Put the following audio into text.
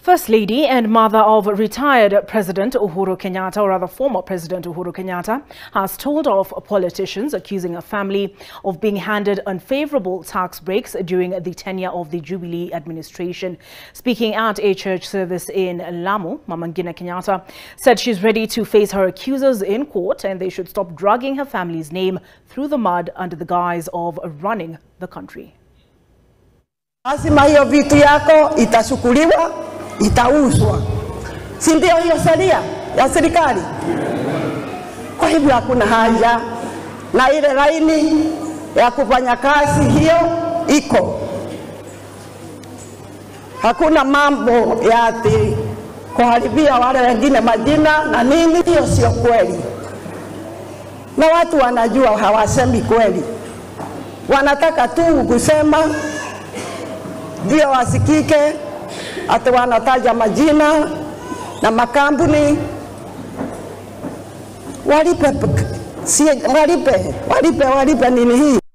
First Lady and mother of retired President Uhuru Kenyatta, or rather former President Uhuru Kenyatta, has told off politicians accusing her family of being handed unfavorable tax breaks during the tenure of the Jubilee administration. Speaking at a church service in Lamu, Mama Ngina Kenyatta said she's ready to face her accusers in court and they should stop dragging her family's name through the mud under the guise of running the country. Lazima hiyo vitu yako itashukuriwa, itauzwa. Si ndio hiyo sheria ya serikali? Kwa hivyo hakuna haja na ile laini ya kufanya kazi hiyo iko. Hakuna mambo ya ati kuharibia wale wengine majina na nini, hiyo sio kweli. Na watu wanajua hawasemi kweli. Wanataka tu kusema ndio wasikike, ati wanataja majina na makampuni. Walipe nini hii?